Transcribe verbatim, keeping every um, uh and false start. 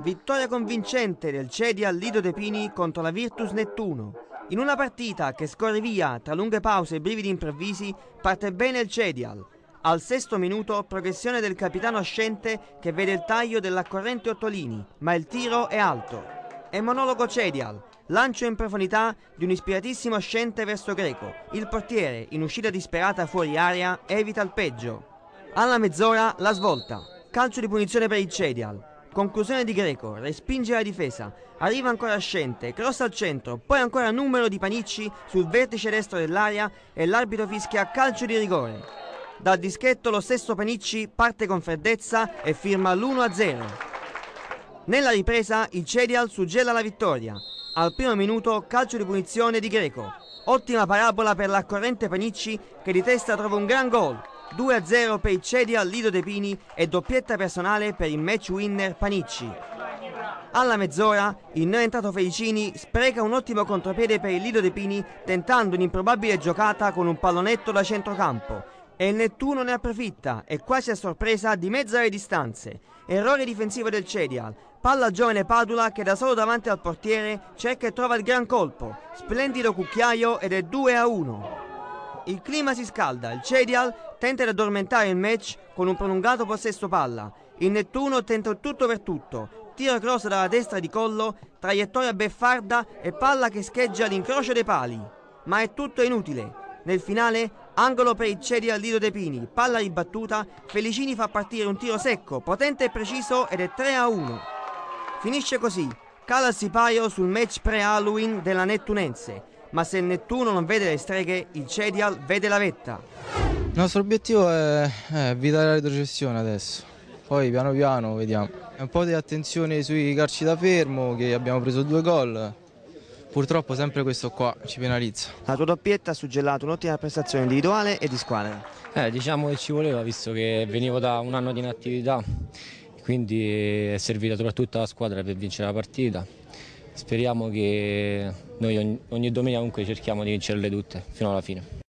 Vittoria convincente del Cedial Lido De Pini contro la Virtus Nettuno. In una partita che scorre via tra lunghe pause e brividi improvvisi, parte bene il Cedial. Al sesto minuto, progressione del capitano ascente che vede il taglio dell'accorrente Ottolini, ma il tiro è alto. È monologo Cedial, lancio in profondità di un ispiratissimo ascente verso Greco. Il portiere, in uscita disperata fuori area, evita il peggio. Alla mezz'ora la svolta, calcio di punizione per il Cedial. Conclusione di Greco, respinge la difesa, arriva ancora Ascente, cross al centro, poi ancora numero di Panicci sul vertice destro dell'area e l'arbitro fischia calcio di rigore. Dal dischetto lo stesso Panicci parte con freddezza e firma l'uno a zero. Nella ripresa il Cedial suggella la vittoria. Al primo minuto calcio di punizione di Greco. Ottima parabola per l'accorrente Panicci che di testa trova un gran gol. due a zero per il Cedial Lido De Pini e doppietta personale per il match winner Panicci. Alla mezz'ora il neoentrato Felicini spreca un ottimo contropiede per il Lido De Pini tentando un'improbabile giocata con un pallonetto da centrocampo e il Nettuno ne approfitta e quasi a sorpresa dimezza le distanze. Errore difensivo del Cedial, palla al giovane Padula che da solo davanti al portiere cerca e trova il gran colpo, splendido cucchiaio ed è due a uno. Il clima si scalda, il Cedial tenta di addormentare il match con un prolungato possesso palla. Il Nettuno tenta tutto per tutto, tiro cross dalla destra di Collo, traiettoria beffarda e palla che scheggia all'incrocio dei pali. Ma è tutto inutile. Nel finale, angolo per il Cedial Lido De Pini, palla ribattuta, Felicini fa partire un tiro secco, potente e preciso ed è tre a uno. Finisce così, cala il sipario sul match pre-Halloween della Nettunense. Ma se il Nettuno non vede le streghe, il Cedial vede la vetta. Il nostro obiettivo è, è evitare la retrocessione adesso, poi piano piano vediamo. Un po' di attenzione sui calci da fermo, che abbiamo preso due gol, purtroppo sempre questo qua ci penalizza. La tua doppietta ha suggellato un'ottima prestazione individuale e di squadra. Eh, diciamo che ci voleva, visto che venivo da un anno di inattività, quindi è servita soprattutto la squadra per vincere la partita. Speriamo che noi ogni, ogni domenica comunque cerchiamo di vincerle tutte fino alla fine.